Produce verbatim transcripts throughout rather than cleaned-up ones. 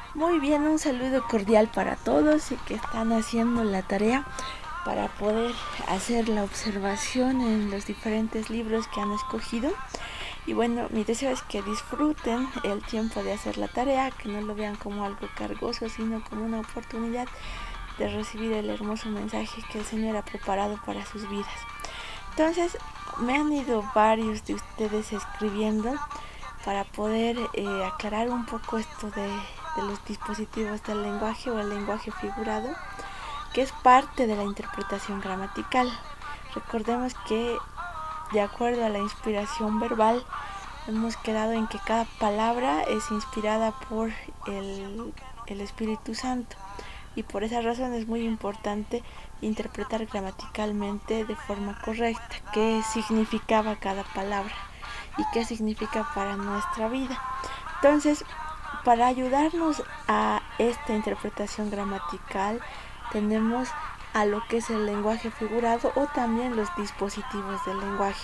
Muy bien, un saludo cordial para todos y que están haciendo la tarea para poder hacer la observación en los diferentes libros que han escogido. Y bueno, mi deseo es que disfruten el tiempo de hacer la tarea, que no lo vean como algo cargoso, sino como una oportunidad de recibir el hermoso mensaje que el Señor ha preparado para sus vidas. Entonces, me han ido varios de ustedes escribiendo para poder eh, aclarar un poco esto de, de los dispositivos del lenguaje o el lenguaje figurado, que es parte de la interpretación gramatical. Recordemos que de acuerdo a la inspiración verbal hemos quedado en que cada palabra es inspirada por el, el Espíritu Santo, y por esa razón es muy importante interpretar gramaticalmente de forma correcta qué significaba cada palabra y qué significa para nuestra vida. Entonces, para ayudarnos a esta interpretación gramatical tenemos a lo que es el lenguaje figurado o también los dispositivos del lenguaje.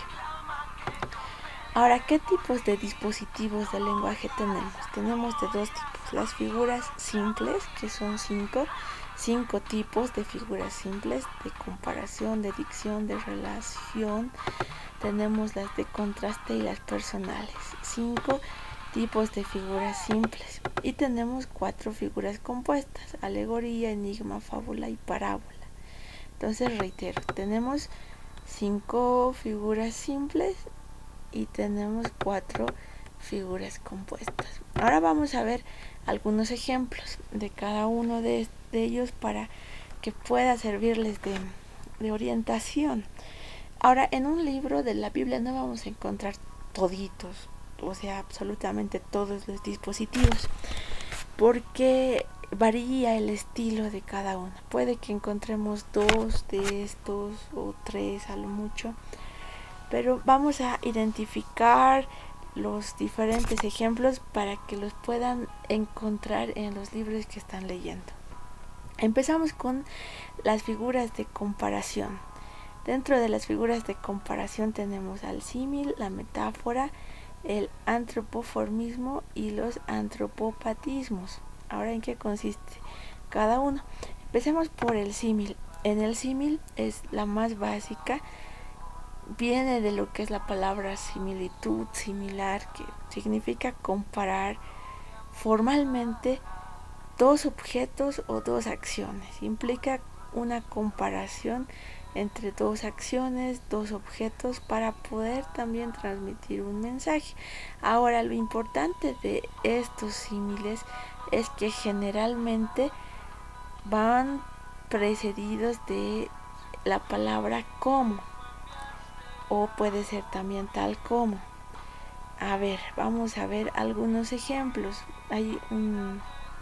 Ahora, ¿qué tipos de dispositivos del lenguaje tenemos? Tenemos de dos tipos: las figuras simples, que son cinco, cinco tipos de figuras simples, de comparación, de dicción, de relación. Tenemos las de contraste y las personales, cinco tipos de figuras simples. Y tenemos cuatro figuras compuestas: alegoría, enigma, fábula y parábola. Entonces reitero, tenemos cinco figuras simples y tenemos cuatro figuras compuestas. Ahora vamos a ver algunos ejemplos de cada uno de, de ellos para que pueda servirles de, de orientación. Ahora, en un libro de la Biblia no vamos a encontrar toditos, o sea, absolutamente todos los dispositivos, porque varía el estilo de cada uno. Puede que encontremos dos de estos o tres a lo mucho, pero vamos a identificar los diferentes ejemplos para que los puedan encontrar en los libros que están leyendo. Empezamos con las figuras de comparación. Dentro de las figuras de comparación tenemos al símil, la metáfora, el antropoformismo y los antropopatismos. Ahora, ¿en qué consiste cada uno? Empecemos por el símil. En el símil es la más básica, viene de lo que es la palabra similitud, similar, que significa comparar formalmente dos objetos o dos acciones. Implica una comparación entre dos acciones, dos objetos, para poder también transmitir un mensaje. Ahora, lo importante de estos símiles es que generalmente van precedidos de la palabra como, o puede ser también tal como. A ver, vamos a ver algunos ejemplos. Hay un...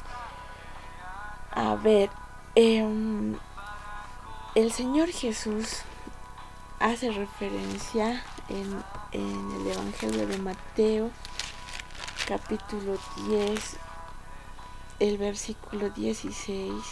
A ver, eh, el Señor Jesús hace referencia en, en el Evangelio de Mateo, capítulo diez, el versículo dieciséis.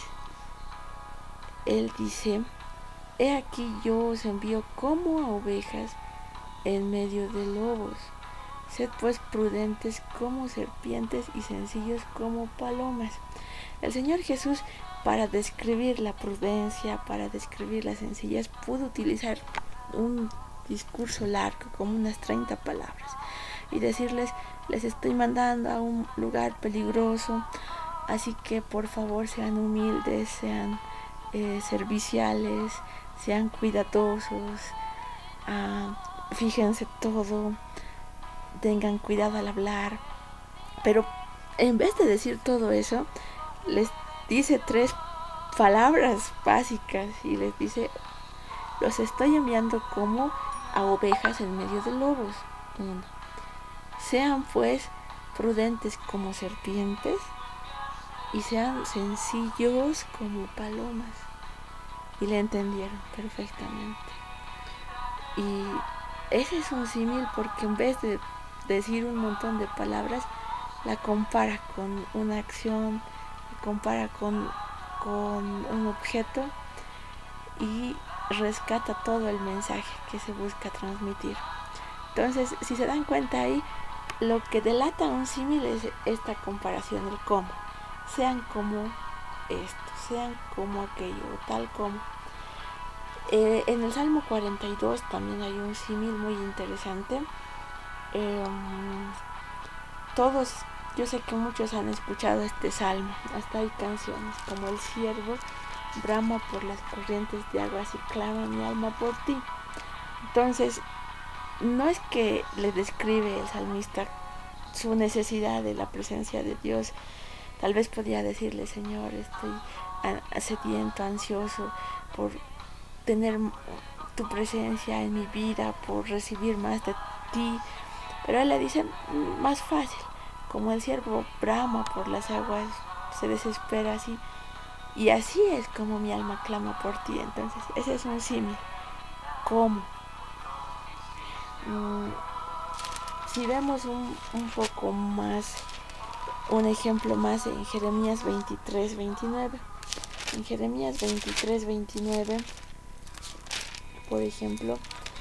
Él dice: he aquí yo os envío como a ovejas en medio de lobos. Sed pues prudentes como serpientes y sencillos como palomas. El Señor Jesús, para describir la prudencia, para describir la sencillez, pudo utilizar un discurso largo, como unas treinta palabras, y decirles: les estoy mandando a un lugar peligroso, así que por favor sean humildes, sean eh, serviciales, sean cuidadosos, uh, fíjense todo, tengan cuidado al hablar. Pero en vez de decir todo eso, les dice tres palabras básicas y les dice: los estoy enviando como a ovejas en medio de lobos. Uno, sean pues prudentes como serpientes y sean sencillos como palomas. Y le entendieron perfectamente. Y ese es un símil porque en vez de decir un montón de palabras, la compara con una acción, la compara con, con un objeto y rescata todo el mensaje que se busca transmitir. Entonces, si se dan cuenta ahí, lo que delata un símil es esta comparación, el cómo. sean como esto, sean como aquello, tal como. Eh, en el Salmo cuarenta y dos también hay un símil muy interesante. Eh, todos, yo sé que muchos han escuchado este salmo, hasta hay canciones como el siervo brama por las corrientes de aguas y clama mi alma por ti. Entonces, no es que le describe el salmista su necesidad de la presencia de Dios. Tal vez podría decirle, Señor, estoy sediento, ansioso por tener tu presencia en mi vida, por recibir más de ti. Pero él le dice más fácil, como el siervo brama por las aguas, se desespera así. Y así es como mi alma clama por ti. Entonces, ese es un símil. ¿Cómo? Mm, si vemos un, un poco más, un ejemplo más en Jeremías veintitrés, veintinueve. En Jeremías veintitrés, veintinueve, por ejemplo,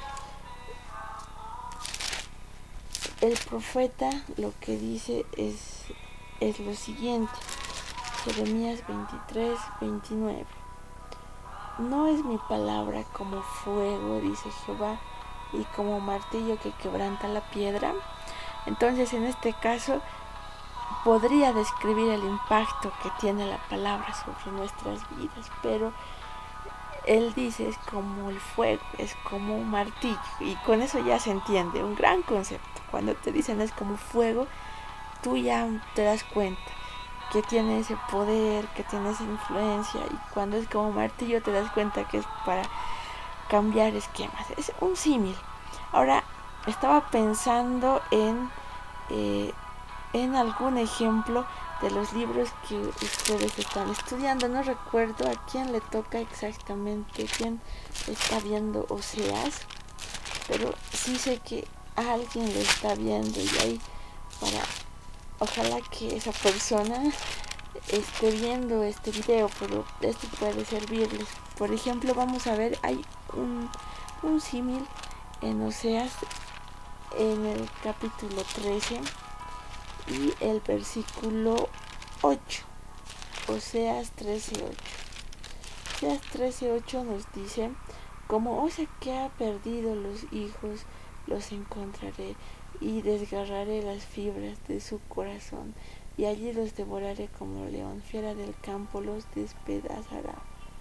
el profeta lo que dice es, es lo siguiente. Jeremías veintitrés, veintinueve. No es mi palabra como fuego, dice Jehová, y como martillo que quebranta la piedra. Entonces, en este caso, podría describir el impacto que tiene la palabra sobre nuestras vidas, pero él dice es como el fuego, es como un martillo, y con eso ya se entiende un gran concepto. Cuando te dicen es como fuego, tú ya te das cuenta que tiene ese poder, que tiene esa influencia, y cuando es como martillo te das cuenta que es para cambiar esquemas. Es un símil. Ahora, estaba pensando en eh, en algún ejemplo de los libros que ustedes están estudiando. No recuerdo a quién le toca exactamente, quién está viendo Oseas, pero sí sé que a alguien le está viendo, y ahí para, ojalá que esa persona esté viendo este video, pero esto puede servirles. Por ejemplo, vamos a ver, hay un, un símil en Oseas en el capítulo trece y el versículo ocho. Oseas trece, ocho. Oseas trece, ocho nos dice: como osa que ha perdido los hijos, los encontraré y desgarraré las fibras de su corazón, y allí los devoraré como león, fiera del campo los despedazará.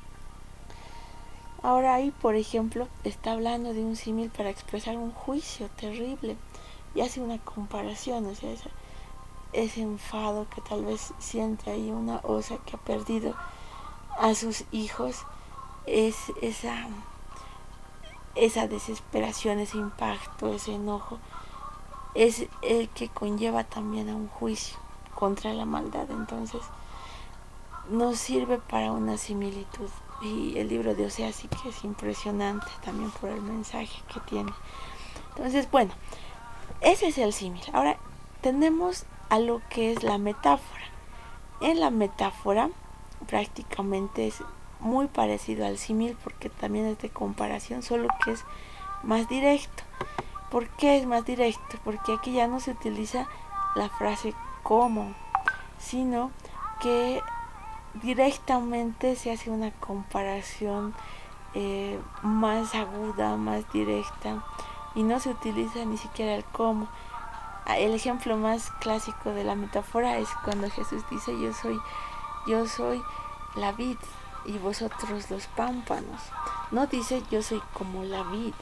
Ahora ahí, por ejemplo, está hablando de un símil para expresar un juicio terrible, y hace una comparación, o sea, esa, ese enfado que tal vez siente ahí una osa que ha perdido a sus hijos, es esa, esa desesperación, ese impacto, ese enojo, es el que conlleva también a un juicio contra la maldad. Entonces nos sirve para una similitud, y el libro de Oseas sí que es impresionante también por el mensaje que tiene. Entonces, bueno, ese es el símil. Ahora tenemos a lo que es la metáfora. En la metáfora prácticamente es muy parecido al símil, porque también es de comparación, solo que es más directo. ¿Por qué es más directo? Porque aquí ya no se utiliza la frase como, sino que directamente se hace una comparación eh, más aguda, más directa, y no se utiliza ni siquiera el cómo. El ejemplo más clásico de la metáfora es cuando Jesús dice: yo soy, yo soy la vid y vosotros los pámpanos. No dice yo soy como la vid,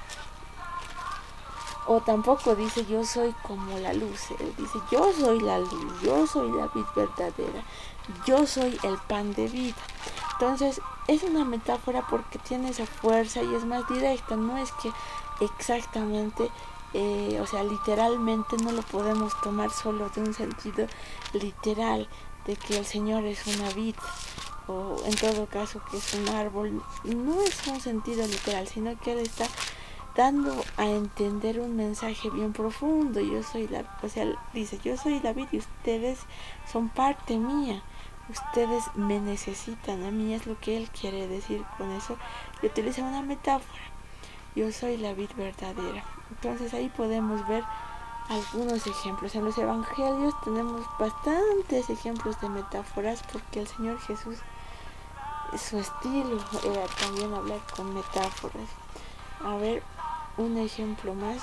o tampoco dice yo soy como la luz. Él dice yo soy la luz, yo soy la vid verdadera, yo soy el pan de vida. Entonces es una metáfora porque tiene esa fuerza y es más directa. No es que exactamente Eh, o sea, literalmente no lo podemos tomar solo de un sentido literal, de que el Señor es una vid, o en todo caso que es un árbol. No es un sentido literal, sino que Él está dando a entender un mensaje bien profundo. Yo soy la, o sea, dice, yo soy la vid y ustedes son parte mía, ustedes me necesitan a mí, es lo que Él quiere decir con eso, y utiliza una metáfora: yo soy la vid verdadera. Entonces ahí podemos ver algunos ejemplos. En los evangelios tenemos bastantes ejemplos de metáforas, porque el Señor Jesús, su estilo era también hablar con metáforas. A ver, un ejemplo más.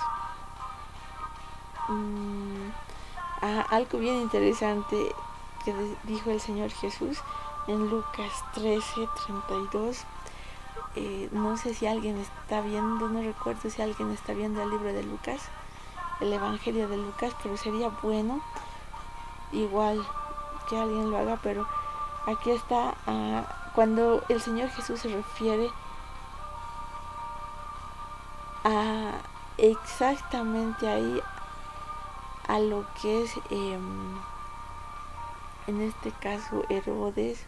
Mm, ah, algo bien interesante que dijo el Señor Jesús en Lucas trece, treinta y dos. Eh, no sé si alguien está viendo, no recuerdo si alguien está viendo el libro de Lucas, el Evangelio de Lucas, pero sería bueno igual que alguien lo haga. Pero aquí está, uh, cuando el Señor Jesús se refiere a exactamente ahí a lo que es eh, en este caso Herodes,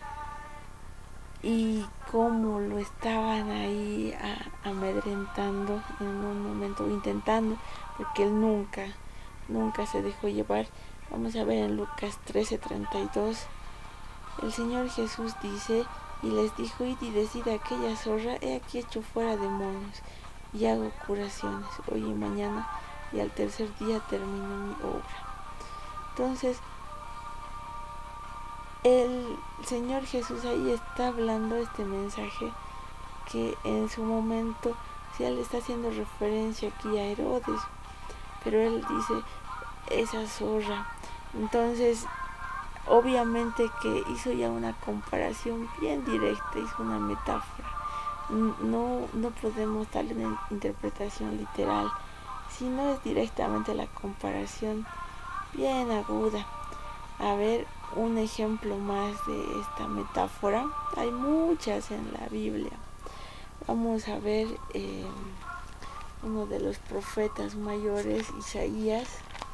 y cómo lo estaban ahí a, amedrentando en un momento, intentando, porque él nunca, nunca se dejó llevar. Vamos a ver en Lucas trece, treinta y dos, el Señor Jesús dice, y les dijo, id y decid a aquella zorra, he aquí hecho fuera demonios, y hago curaciones, hoy y mañana, y al tercer día termino mi obra. Entonces, el Señor Jesús ahí está hablando este mensaje que en su momento, si él está haciendo referencia aquí a Herodes, pero él dice esa zorra. Entonces, obviamente que hizo ya una comparación bien directa, hizo una metáfora. No, no podemos darle una interpretación literal, sino es directamente la comparación bien aguda. A ver, un ejemplo más de esta metáfora. Hay muchas en la Biblia. Vamos a ver eh, uno de los profetas mayores, Isaías.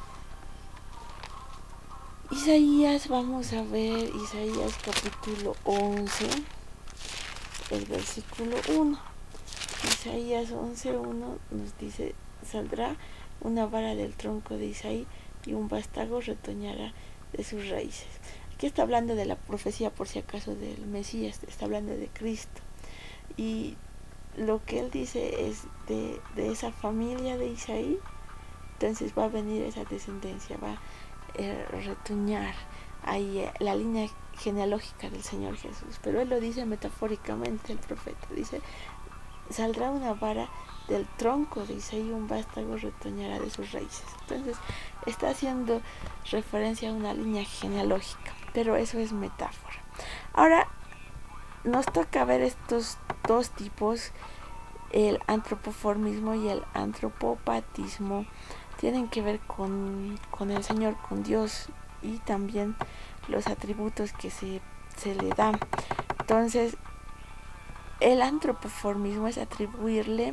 Isaías, vamos a ver Isaías capítulo once, el versículo uno. Isaías once, uno nos dice, saldrá una vara del tronco de Isaí y un vástago retoñará de sus raíces. Aquí está hablando de la profecía, por si acaso, del Mesías, está hablando de Cristo. Y lo que él dice es de, de esa familia de Isaí, entonces va a venir esa descendencia, va a eh, retoñar ahí eh, la línea genealógica del Señor Jesús. Pero él lo dice metafóricamente, el profeta dice, saldrá una vara del tronco de Isaí, un vástago retoñará de sus raíces. Entonces está haciendo referencia a una línea genealógica, pero eso es metáfora. Ahora nos toca ver estos dos tipos, el antropoformismo y el antropopatismo. Tienen que ver con, con el Señor, con Dios, y también los atributos que se, se le dan. Entonces, el antropoformismo es atribuirle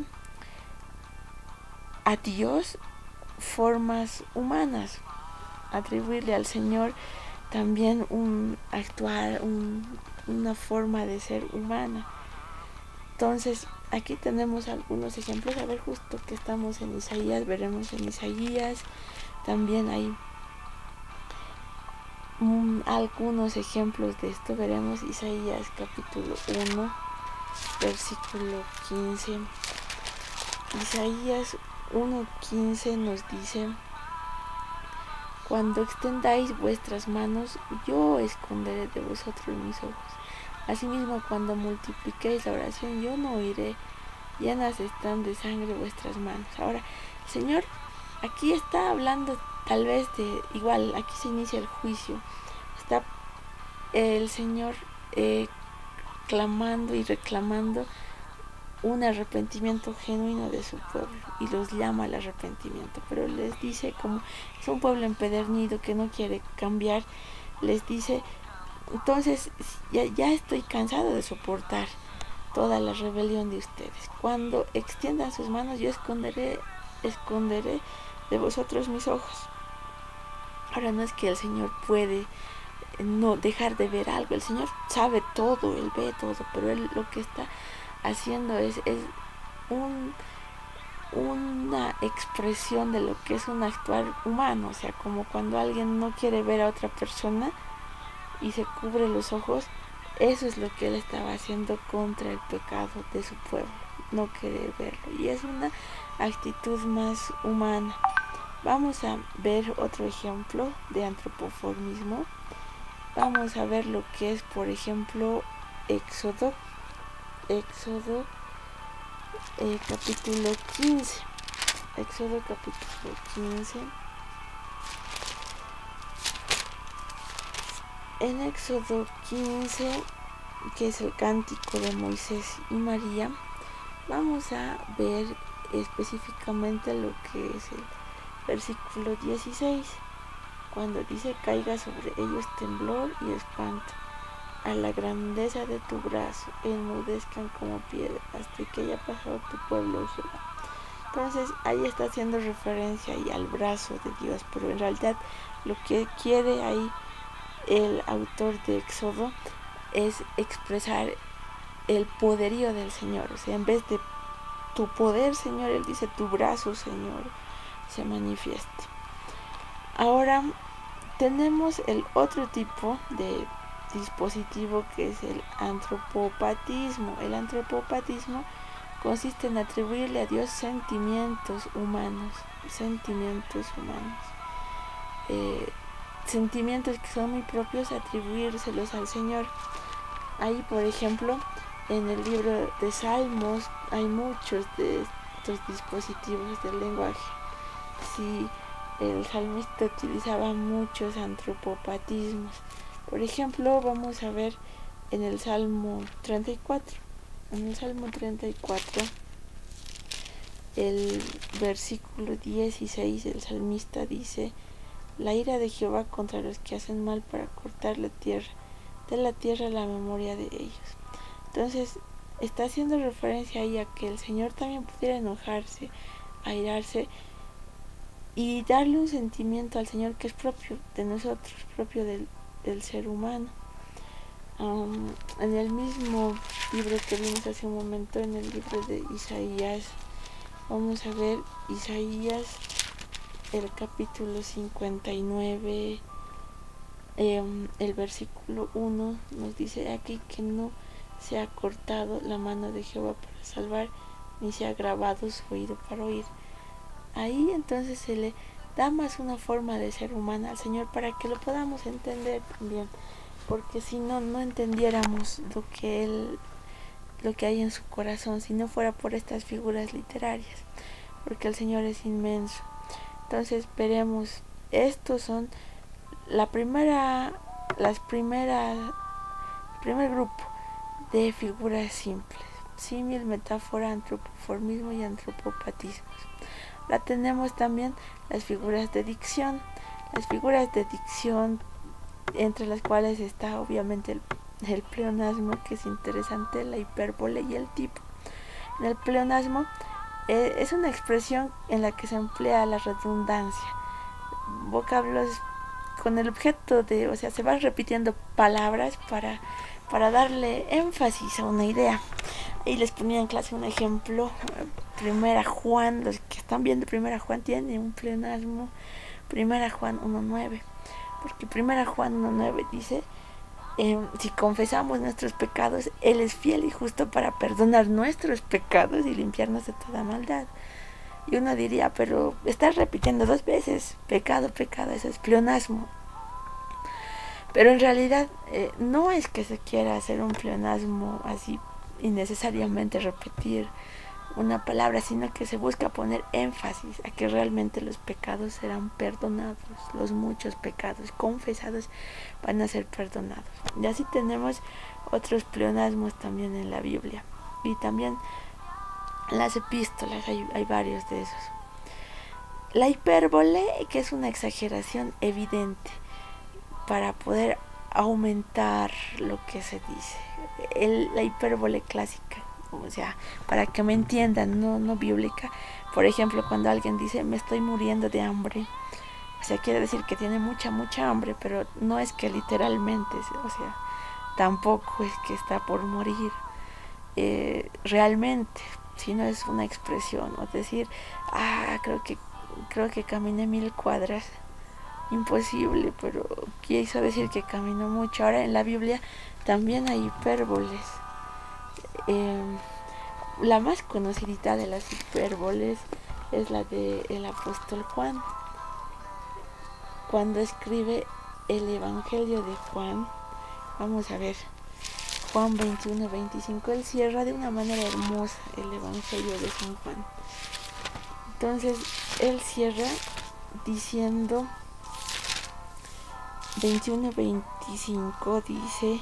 a Dios formas humanas, atribuirle al Señor también un actuar, un, una forma de ser humana. Entonces, aquí tenemos algunos ejemplos. A ver, justo que estamos en Isaías, veremos en Isaías, también hay um, algunos ejemplos de esto. Veremos Isaías capítulo uno, versículo quince. Isaías uno quince nos dice, cuando extendáis vuestras manos, yo esconderé de vosotros mis ojos. Asimismo, cuando multipliquéis la oración, yo no oiré, llenas están de sangre vuestras manos. Ahora, el Señor aquí está hablando tal vez de, igual, aquí se inicia el juicio. Está el Señor eh, clamando y reclamando un arrepentimiento genuino de su pueblo, y los llama al arrepentimiento, pero les dice, como es un pueblo empedernido que no quiere cambiar, les dice, entonces ya, ya estoy cansado de soportar toda la rebelión de ustedes. Cuando extiendan sus manos, yo esconderé, esconderé de vosotros mis ojos. Ahora, no es que el Señor puede no dejar de ver algo, el Señor sabe todo, Él ve todo, pero Él lo que está haciendo es, es un, una expresión de lo que es un actuar humano. O sea, como cuando alguien no quiere ver a otra persona y se cubre los ojos, eso es lo que él estaba haciendo contra el pecado de su pueblo, no querer verlo, y es una actitud más humana. Vamos a ver otro ejemplo de antropoformismo. Vamos a ver lo que es, por ejemplo, Éxodo, Éxodo eh, capítulo quince. Éxodo capítulo quince. En Éxodo quince, que es el cántico de Moisés y María, vamos a ver específicamente lo que es el versículo dieciséis, cuando dice: caiga sobre ellos temblor y espanto, a la grandeza de tu brazo, enmudezcan como piedra, hasta que haya pasado tu pueblo Jehová. Entonces ahí está haciendo referencia ahí al brazo de Dios, pero en realidad lo que quiere ahí el autor de Éxodo es expresar el poderío del Señor. O sea, en vez de tu poder, Señor, él dice: tu brazo, Señor, se manifieste. Ahora tenemos el otro tipo de dispositivo, que es el antropopatismo. El antropopatismo consiste en atribuirle a Dios sentimientos humanos, sentimientos humanos, eh, sentimientos que son muy propios, atribuírselos al Señor. Ahí, por ejemplo, en el libro de Salmos hay muchos de estos dispositivos del lenguaje. Sí, el salmista utilizaba muchos antropopatismos. Por ejemplo, vamos a ver en el Salmo treinta y cuatro. En el Salmo treinta y cuatro, el versículo dieciséis, el salmista dice: la ira de Jehová contra los que hacen mal, para cortar la tierra, de la tierra la memoria de ellos. Entonces está haciendo referencia ahí a que el Señor también pudiera enojarse, airarse, y darle un sentimiento al Señor que es propio de nosotros, propio del, del ser humano. Um, en el mismo libro que vimos hace un momento, en el libro de Isaías, vamos a ver Isaías, el capítulo cincuenta y nueve, eh, el versículo uno nos dice aquí que no se ha cortado la mano de Jehová para salvar, ni se ha grabado su oído para oír. Ahí entonces se le da más una forma de ser humana al Señor, para que lo podamos entender también, porque si no, no entendiéramos lo que Él, lo que hay en su corazón, si no fuera por estas figuras literarias, porque el Señor es inmenso. Entonces veremos, estos son la primera, las primeras, el primer grupo de figuras simples: símil, metáfora, antropoformismo y antropopatismos. Ahora tenemos también las figuras de dicción. Las figuras de dicción, entre las cuales está obviamente el, el pleonasmo, que es interesante, la hipérbole y el tipo. En el pleonasmo eh, es una expresión en la que se emplea la redundancia, vocablos con el objeto de, o sea, se van repitiendo palabras para, para darle énfasis a una idea. Y les ponía en clase un ejemplo. Primera Juan, los que están viendo Primera Juan tiene un pleonasmo. Primera Juan uno nueve, porque Primera Juan uno nueve dice: eh, si confesamos nuestros pecados, Él es fiel y justo para perdonar nuestros pecados y limpiarnos de toda maldad. Y uno diría: pero estás repitiendo dos veces pecado, pecado, eso es pleonasmo. Pero en realidad eh, no es que se quiera hacer un pleonasmo así innecesariamente repetir una palabra, sino que se busca poner énfasis a que realmente los pecados serán perdonados, los muchos pecados confesados van a ser perdonados. Y así tenemos otros pleonasmos también en la Biblia, y también en las epístolas hay, hay varios de esos. La hipérbole, que es una exageración evidente para poder aumentar lo que se dice. El, la hipérbole clásica, o sea, para que me entiendan, no, no bíblica. Por ejemplo, cuando alguien dice: me estoy muriendo de hambre, o sea, quiere decir que tiene mucha, mucha hambre, pero no es que literalmente, o sea, tampoco es que está por morir eh, realmente, sino es una expresión. O decir: ah, creo que, creo que caminé mil cuadras. Imposible, pero quiso decir que caminó mucho. Ahora en la Biblia también hay hipérboles. Eh, la más conocidita de las hipérboles es la del apóstol Juan. cuando escribe el Evangelio de Juan, vamos a ver, Juan veintiuno veinticinco, él cierra de una manera hermosa el Evangelio de San Juan. Entonces, él cierra diciendo, veintiuno veinticinco dice,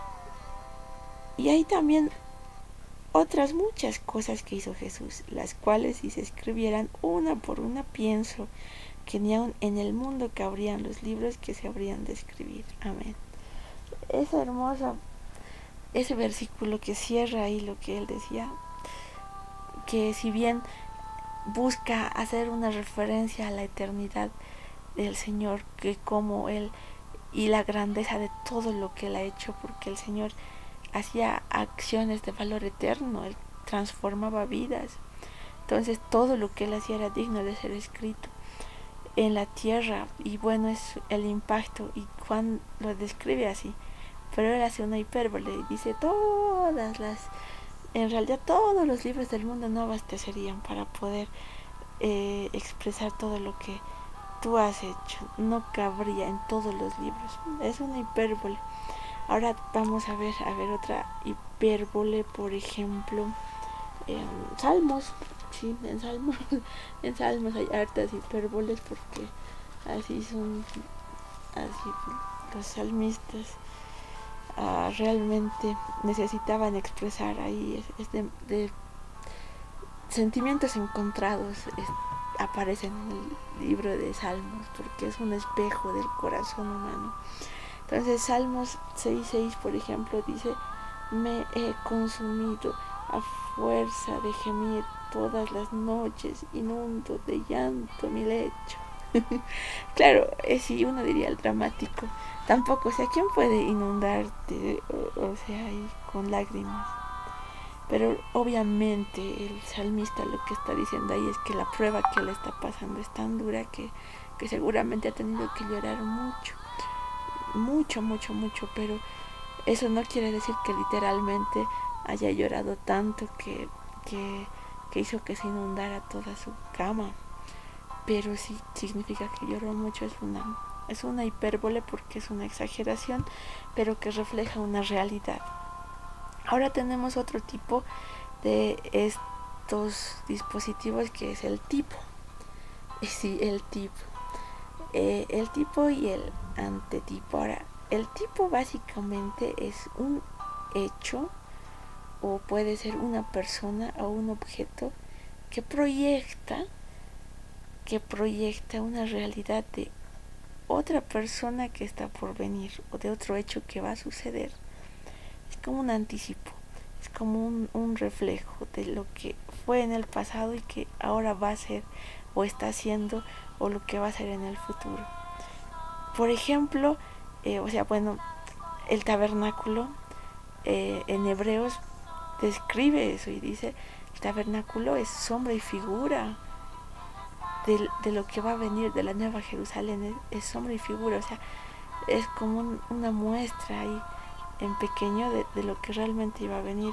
y hay también otras muchas cosas que hizo Jesús, las cuales si se escribieran una por una, pienso que ni aun en el mundo cabrían los libros que se habrían de escribir. Amén. Es hermoso ese versículo que cierra ahí lo que él decía, que si bien busca hacer una referencia a la eternidad del Señor, que como él y la grandeza de todo lo que él ha hecho, porque el Señor hacía acciones de valor eterno, él transformaba vidas, entonces todo lo que él hacía era digno de ser escrito en la tierra, y bueno, es el impacto, y Juan lo describe así, pero él hace una hipérbole y dice todas las, en realidad todos los libros del mundo no abastecerían para poder eh, expresar todo lo que tú has hecho, no cabría en todos los libros, es una hipérbole. Ahora vamos a ver, a ver otra hipérbole, por ejemplo, en Salmos, sí, en Salmos, en Salmos hay hartas hipérboles porque así son, así los salmistas uh, realmente necesitaban expresar ahí, es, es de, de sentimientos encontrados, es, aparecen en el libro de Salmos porque es un espejo del corazón humano. Entonces Salmos seis seis, por ejemplo, dice, me he consumido a fuerza de gemir todas las noches, inundo de llanto mi lecho. Claro, eh, si uno diría el dramático, tampoco, o sea, ¿quién puede inundarte, o, o sea, ahí con lágrimas? Pero obviamente el salmista lo que está diciendo ahí es que la prueba que le está pasando es tan dura que, que seguramente ha tenido que llorar mucho. mucho, mucho, mucho, pero eso no quiere decir que literalmente haya llorado tanto que, que, que hizo que se inundara toda su cama, pero sí significa que lloró mucho, es una, es una hipérbole porque es una exageración, pero que refleja una realidad. Ahora tenemos otro tipo de estos dispositivos que es el tipo, sí, el tipo. Eh, el tipo y el antetipo. Ahora, el tipo básicamente es un hecho o puede ser una persona o un objeto que proyecta que proyecta una realidad de otra persona que está por venir o de otro hecho que va a suceder. Es como un anticipo, es como un, un reflejo de lo que fue en el pasado y que ahora va a ser o está haciendo o lo que va a ser en el futuro. Por ejemplo, eh, o sea, bueno, el tabernáculo eh, en Hebreos describe eso y dice, el tabernáculo es sombra y figura de, de lo que va a venir, de la nueva Jerusalén, es, es sombra y figura, o sea, es como un, una muestra ahí en pequeño de, de lo que realmente iba a venir.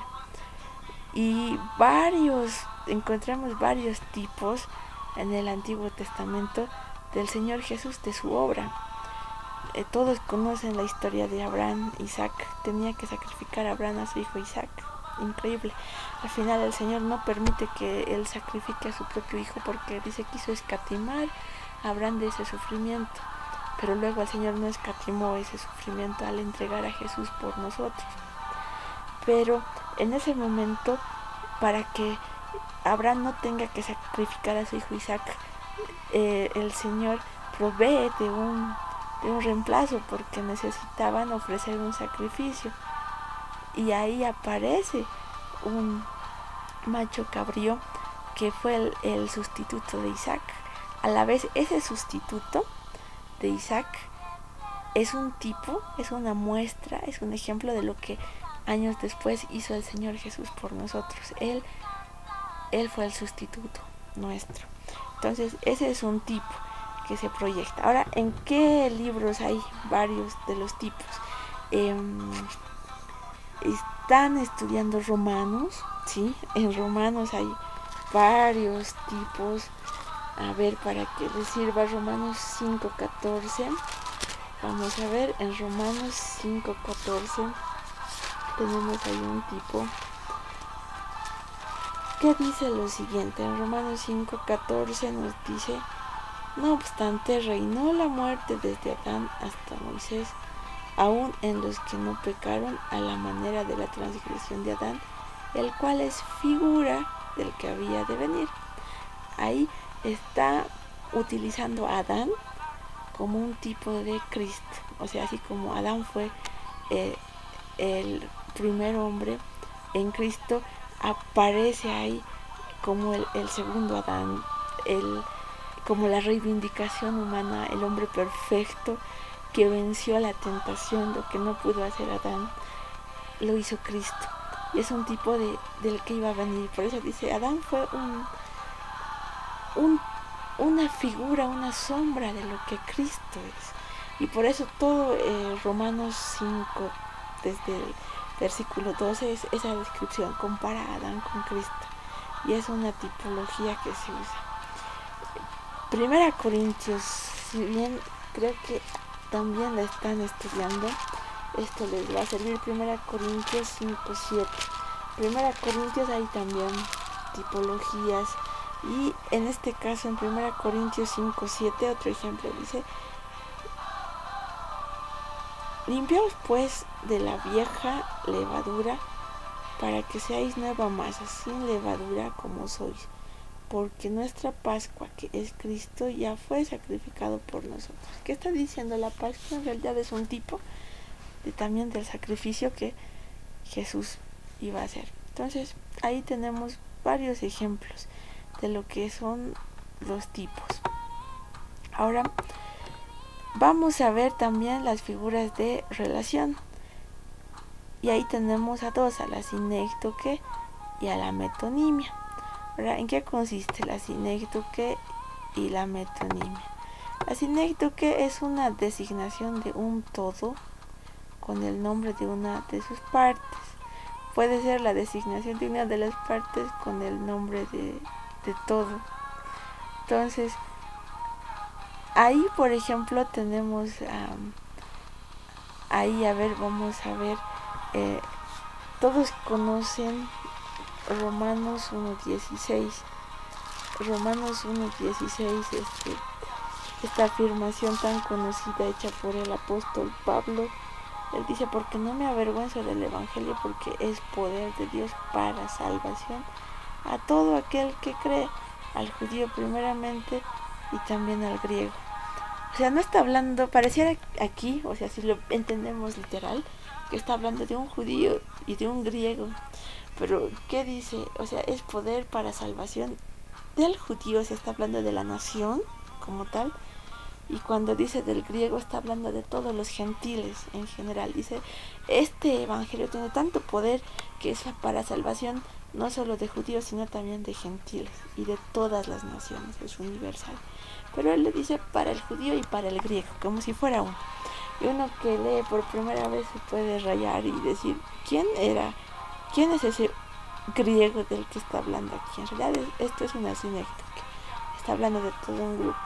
Y varios, encontramos varios tipos en el Antiguo Testamento del Señor Jesús, de su obra. Eh, todos conocen la historia de Abraham, Isaac, tenía que sacrificar a Abraham a su hijo Isaac, increíble. Al final el Señor no permite que él sacrifique a su propio hijo porque dice que quiso escatimar a Abraham de ese sufrimiento, pero luego el Señor no escatimó ese sufrimiento al entregar a Jesús por nosotros. Pero en ese momento, para que Abraham no tenga que sacrificar a su hijo Isaac, eh, el Señor provee de un, de un reemplazo porque necesitaban ofrecer un sacrificio. Y ahí aparece un macho cabrío que fue el, el sustituto de Isaac. A la vez, ese sustituto de Isaac es un tipo, es una muestra, es un ejemplo de lo que años después hizo el Señor Jesús por nosotros. Él, él fue el sustituto nuestro. Entonces, ese es un tipo que se proyecta. Ahora, ¿en qué libros hay varios de los tipos? Eh, están estudiando Romanos, ¿sí? En Romanos hay varios tipos a ver, para que les sirva Romanos cinco catorce. Vamos a ver, en Romanos cinco catorce tenemos ahí un tipo que dice lo siguiente. En Romanos cinco catorce nos dice: no obstante, reinó la muerte desde Adán hasta Moisés, aun en los que no pecaron, a la manera de la transgresión de Adán, el cual es figura del que había de venir. Ahí está utilizando a Adán como un tipo de Cristo. O sea, así como Adán fue eh, el primer hombre, en Cristo aparece ahí como el, el segundo Adán, el, como la reivindicación humana, el hombre perfecto que venció la tentación. Lo que no pudo hacer Adán lo hizo Cristo, y es un tipo de, del que iba a venir. Por eso dice, Adán fue un, un una figura, una sombra de lo que Cristo es. Y por eso todo eh, Romanos cinco, desde el versículo doce, es esa descripción, compara a Adán con Cristo, y es una tipología que se usa. Primera Corintios, si bien creo que también la están estudiando, esto les va a servir. Primera Corintios cinco siete. Primera Corintios hay también tipologías, y en este caso en Primera Corintios cinco siete, otro ejemplo dice: limpiaos pues de la vieja levadura, para que seáis nueva masa, sin levadura como sois, porque nuestra Pascua, que es Cristo, ya fue sacrificado por nosotros. ¿Qué está diciendo? La Pascua en realidad es un tipo de, también del sacrificio que Jesús iba a hacer. Entonces ahí tenemos varios ejemplos de lo que son los tipos. Ahora vamos a ver también las figuras de relación, y ahí tenemos a dos, a la sinécdoque y a la metonimia. Ahora, ¿en qué consiste la sinécdoque y la metonimia? La sinécdoque es una designación de un todo con el nombre de una de sus partes. Puede ser la designación de una de las partes con el nombre de, de todo. Entonces, ahí por ejemplo tenemos um, ahí, a ver, vamos a ver, eh, todos conocen Romanos uno dieciséis. Romanos uno dieciséis, este, esta afirmación tan conocida hecha por el apóstol Pablo. Él dice: porque no me avergüenzo del evangelio, porque es poder de Dios para salvación a todo aquel que cree, al judío primeramente y también al griego. O sea, no está hablando, pareciera aquí, o sea, si lo entendemos literal, que está hablando de un judío y de un griego. Pero, ¿qué dice? O sea, es poder para salvación del judío, se está hablando de la nación como tal. Y cuando dice del griego, está hablando de todos los gentiles en general. Dice, este evangelio tiene tanto poder que es para salvación no solo de judíos, sino también de gentiles y de todas las naciones, es universal. Pero él le dice para el judío y para el griego, como si fuera uno. Y uno que lee por primera vez se puede rayar y decir, ¿quién era? ¿Quién es ese griego del que está hablando aquí? En realidad esto es una sinécdoque, está hablando de todo un grupo.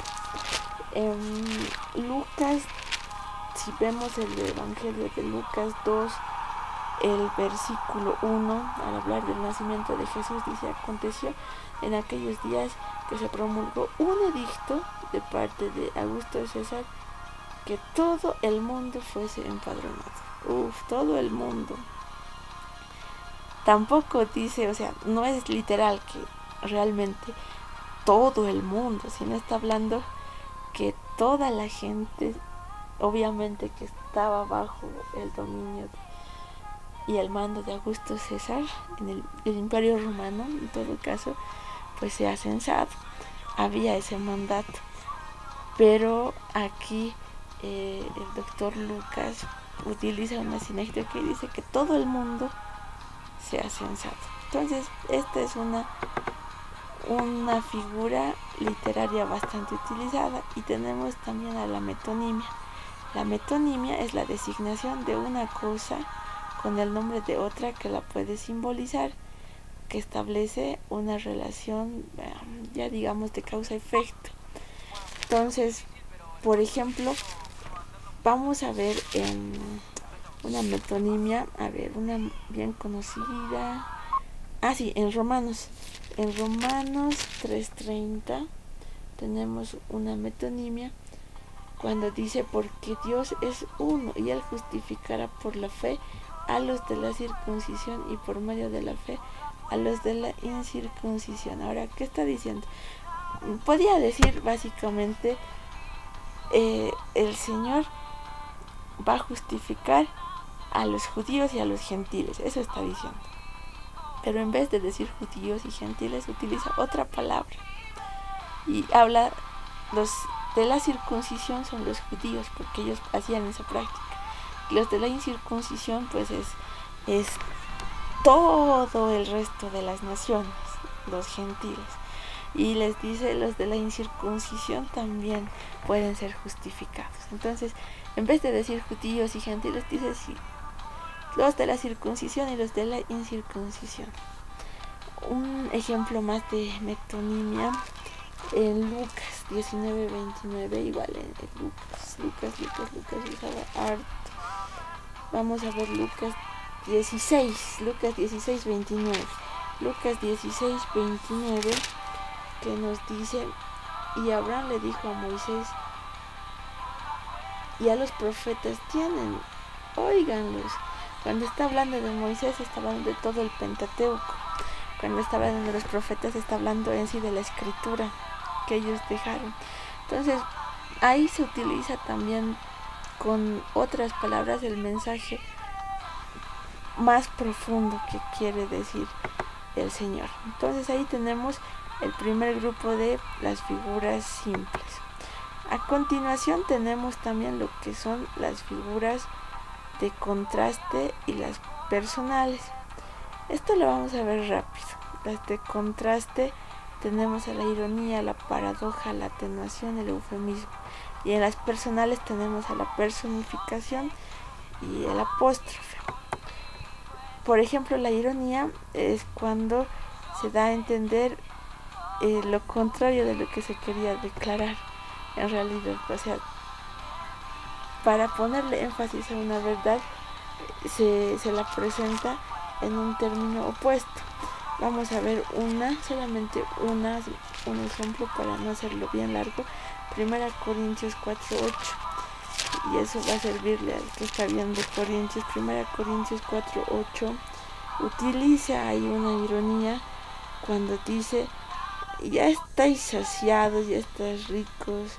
En Lucas, si vemos el Evangelio de Lucas dos, el versículo uno, al hablar del nacimiento de Jesús, dice: aconteció en aquellos días que se promulgó un edicto de parte de Augusto César, que todo el mundo fuese empadronado. Uf, todo el mundo. Tampoco dice, o sea, no es literal que realmente todo el mundo, sino está hablando que toda la gente, obviamente que estaba bajo el dominio y el mando de Augusto César en el, el Imperio Romano, en todo caso, pues se ha censado, había ese mandato. Pero aquí eh, el doctor Lucas utiliza una sinécdoque que dice que todo el mundo se ha censado. Entonces, esta es una una figura literaria bastante utilizada. Y tenemos también a la metonimia. La metonimia es la designación de una cosa con el nombre de otra que la puede simbolizar, que establece una relación, ya digamos, de causa-efecto. Entonces, por ejemplo, vamos a ver en una metonimia, a ver, una bien conocida, ah sí, en Romanos, en Romanos tres treinta tenemos una metonimia cuando dice: porque Dios es uno y Él justificará por la fe a los de la circuncisión y por medio de la fe a los de la incircuncisión. Ahora, ¿qué está diciendo? Podría decir básicamente, eh, el Señor va a justificar a los judíos y a los gentiles, eso está diciendo. Pero en vez de decir judíos y gentiles, utiliza otra palabra y habla los de la circuncisión son los judíos, porque ellos hacían esa práctica. Y los de la incircuncisión, pues es, es todo el resto de las naciones, los gentiles. Y les dice, los de la incircuncisión también pueden ser justificados. Entonces, en vez de decir judíos y gentiles, dice sí, los de la circuncisión y los de la incircuncisión. Un ejemplo más de metonimia en Lucas diecinueve veintinueve, igual en, en Lucas, Lucas, Lucas, Lucas usaba harto. Vamos a ver Lucas dieciséis, Lucas dieciséis veintinueve. Lucas dieciséis veintinueve, que nos dice: y Abraham le dijo a Moisés y a los profetas: tienen, óiganlos. Cuando está hablando de Moisés, está hablando de todo el Pentateuco. Cuando está hablando de los profetas, está hablando en sí de la escritura que ellos dejaron. Entonces, ahí se utiliza también con otras palabras el mensaje más profundo que quiere decir el Señor. Entonces, ahí tenemos el primer grupo de las figuras simples. A continuación tenemos también lo que son las figuras de contraste y las personales. Esto lo vamos a ver rápido. Las de contraste tenemos a la ironía, la paradoja, la atenuación, el eufemismo. Y en las personales tenemos a la personificación y el apóstrofe. Por ejemplo, la ironía es cuando se da a entender eh, lo contrario de lo que se quería declarar en realidad. O sea, para ponerle énfasis a una verdad, se, se la presenta en un término opuesto. Vamos a ver una, solamente una, un ejemplo para no hacerlo bien largo. Primera Corintios cuatro ocho. Y eso va a servirle al que está viendo Corintios. Primera Corintios cuatro ocho. Utiliza ahí una ironía cuando dice: ya estáis saciados, ya estáis ricos,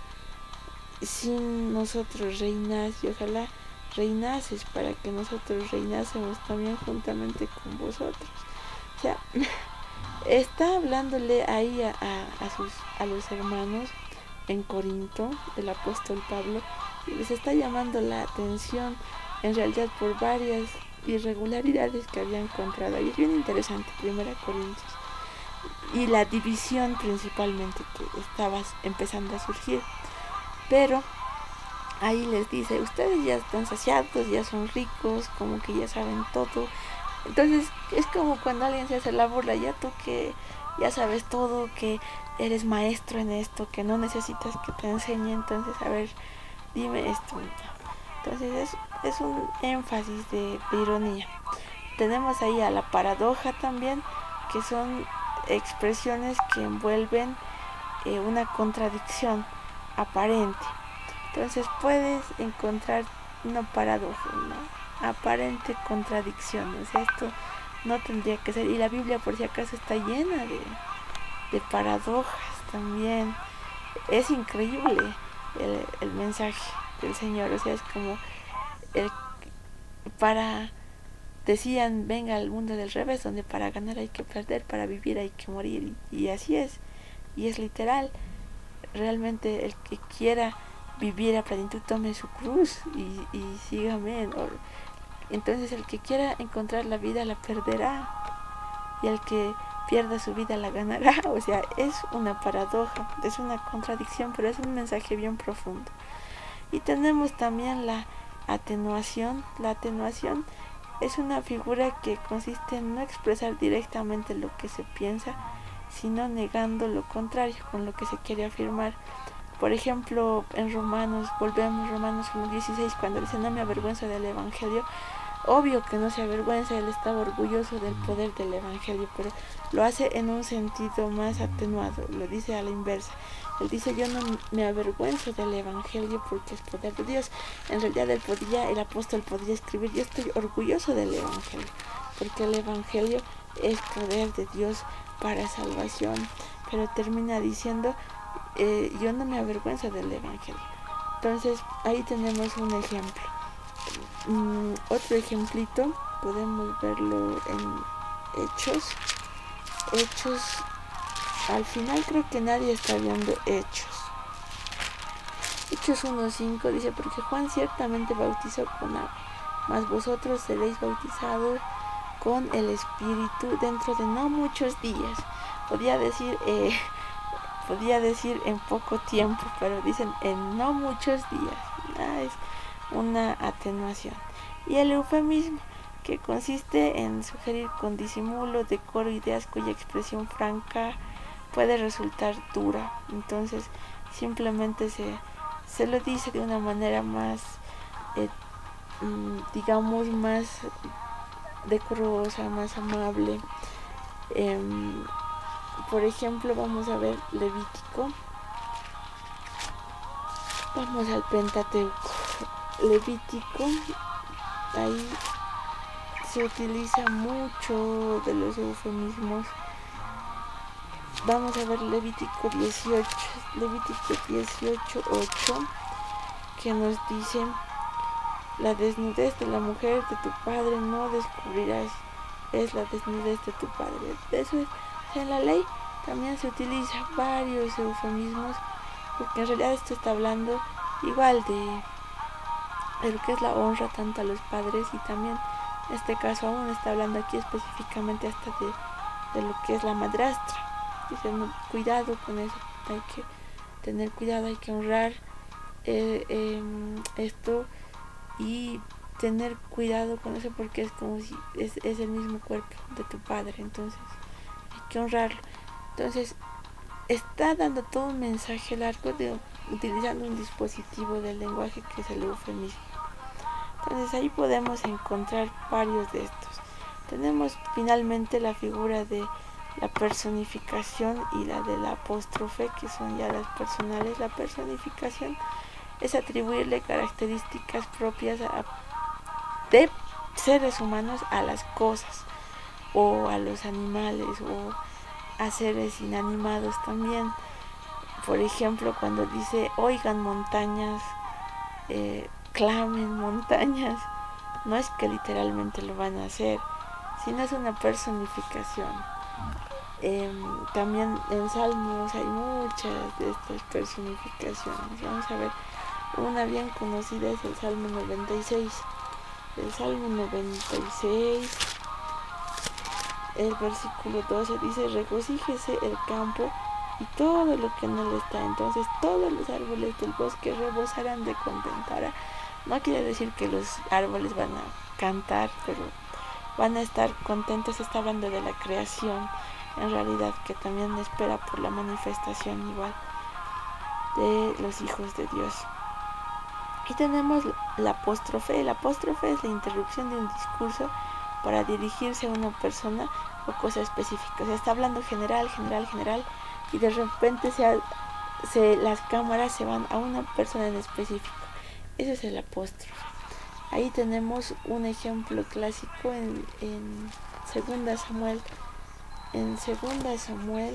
sin nosotros reinás, y ojalá reinases para que nosotros reinásemos también juntamente con vosotros. O sea, está hablándole ahí a, a, a, sus, a los hermanos en Corinto, el apóstol Pablo, y les está llamando la atención en realidad por varias irregularidades que había encontrado. Y es bien interesante, Primera Corintios, y la división principalmente que estaba empezando a surgir. Pero ahí les dice: ustedes ya están saciados, ya son ricos, como que ya saben todo. Entonces es como cuando alguien se hace la burla: ya tú que ya sabes todo, que eres maestro en esto, que no necesitas que te enseñe, entonces a ver, dime esto. Entonces es, es un énfasis de, de ironía. Tenemos ahí a la paradoja también, que son expresiones que envuelven eh, una contradicción aparente. Entonces puedes encontrar una paradoja, una aparente contradicción. O sea, esto no tendría que ser. Y la Biblia, por si acaso, está llena de, de paradojas también. Es increíble el, el mensaje del Señor. O sea, es como el, para decían: venga al mundo del revés, donde para ganar hay que perder, para vivir hay que morir. Y, y así es. Y es literal. Realmente el que quiera vivir a plenitud tome su cruz y, y sígame. Entonces el que quiera encontrar la vida la perderá, y el que pierda su vida la ganará. O sea, es una paradoja, es una contradicción, pero es un mensaje bien profundo. Y tenemos también la atenuación. La atenuación es una figura que consiste en no expresar directamente lo que se piensa, sino negando lo contrario con lo que se quiere afirmar. Por ejemplo, en Romanos, volvemos a Romanos uno dieciséis, cuando dice no me avergüenzo del Evangelio. Obvio que no se avergüenza, él estaba orgulloso del poder del Evangelio, pero lo hace en un sentido más atenuado, lo dice a la inversa. Él dice, yo no me avergüenzo del Evangelio porque es poder de Dios. En realidad él podía, el apóstol podía escribir, yo estoy orgulloso del Evangelio, porque el Evangelio es poder de Dios para salvación. Pero termina diciendo, eh, yo no me avergüenzo del Evangelio. Entonces ahí tenemos un ejemplo. Mm, otro ejemplito, podemos verlo en Hechos. Hechos, al final creo que nadie está viendo Hechos. Hechos uno cinco dice, porque Juan ciertamente bautizó con agua, mas vosotros seréis bautizados con el Espíritu dentro de no muchos días. Podía decir, eh, podía decir en poco tiempo, pero dicen en no muchos días. Ah, es una atenuación. Y el eufemismo, que consiste en sugerir con disimulo, decoro, ideas cuya expresión franca puede resultar dura. Entonces simplemente se, se lo dice de una manera más, eh, digamos, más decorosa, más amable. Eh, por ejemplo, vamos a ver Levítico. Vamos al Pentateuco. Levítico, ahí se utiliza mucho de los eufemismos. Vamos a ver Levítico dieciocho, Levítico dieciocho, ocho, que nos dice, la desnudez de la mujer de tu padre no descubrirás, es la desnudez de tu padre. Eso es, en la ley también se utiliza varios eufemismos, porque en realidad esto está hablando igual de, de lo que es la honra tanto a los padres, y también en este caso aún está hablando aquí específicamente hasta de, de lo que es la madrastra. Dice, no, cuidado con eso, hay que tener cuidado, hay que honrar eh, eh, esto y tener cuidado con eso, porque es como si es, es el mismo cuerpo de tu padre, entonces hay que honrarlo. Entonces está dando todo un mensaje largo de, utilizando un dispositivo del lenguaje que es el eufemismo. Entonces ahí podemos encontrar varios de estos. Tenemos finalmente la figura de la personificación y la de la apóstrofe, que son ya las personales. La personificación es atribuirle características propias a, de seres humanos a las cosas, o a los animales, o a seres inanimados también. Por ejemplo, cuando dice, oigan montañas, eh, clamen montañas, no es que literalmente lo van a hacer, sino es una personificación. Eh, también en Salmos hay muchas de estas personificaciones. Vamos a ver, una bien conocida es el Salmo noventa y seis. El Salmo noventa y seis, el versículo doce dice, regocíjese el campo y todo lo que en él está, entonces todos los árboles del bosque rebosarán de contentar. No quiere decir que los árboles van a cantar, pero van a estar contentos. Está hablando de la creación, en realidad, que también espera por la manifestación igual de los hijos de Dios. Y tenemos la apóstrofe. La apóstrofe es la interrupción de un discurso para dirigirse a una persona o cosa específica. O sea, está hablando general, general, general, y de repente se, se, las cámaras se van a una persona en específico. Eso es el apóstrofe. Ahí tenemos un ejemplo clásico en, en Segunda Samuel. En Segunda Samuel,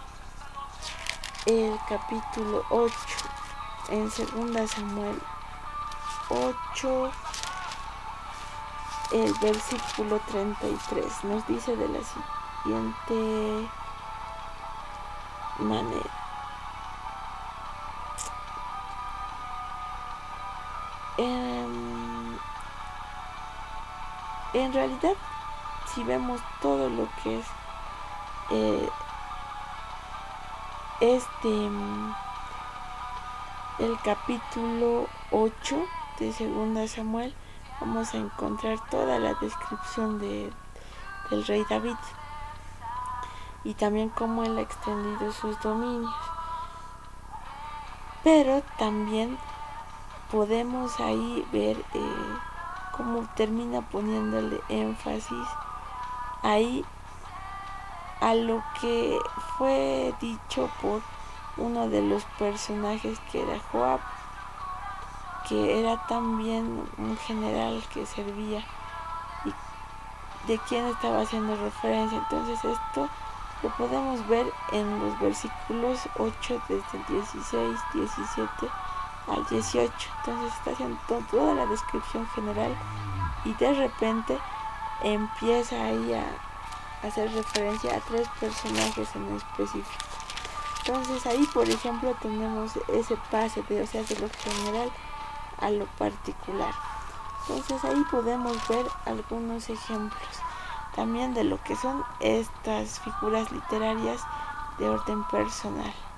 el capítulo ocho. En Segunda Samuel ocho, el versículo treinta y tres nos dice de la siguiente manera. En, en realidad, si vemos todo lo que es eh, este el capítulo ocho de Segunda Samuel, vamos a encontrar toda la descripción de, del rey David y también cómo él ha extendido sus dominios. Pero también podemos ahí ver eh, cómo termina poniéndole énfasis ahí a lo que fue dicho por uno de los personajes, que era Joab, que era también un general que servía y de quien estaba haciendo referencia. Entonces esto lo podemos ver en los versículos ocho, desde el dieciséis, diecisiete al dieciocho. Entonces está haciendo toda la descripción general y de repente empieza ahí a hacer referencia a tres personajes en específico. Entonces ahí, por ejemplo, tenemos ese pase de, o sea, de lo general a lo particular. Entonces ahí podemos ver algunos ejemplos también de lo que son estas figuras literarias de orden personal.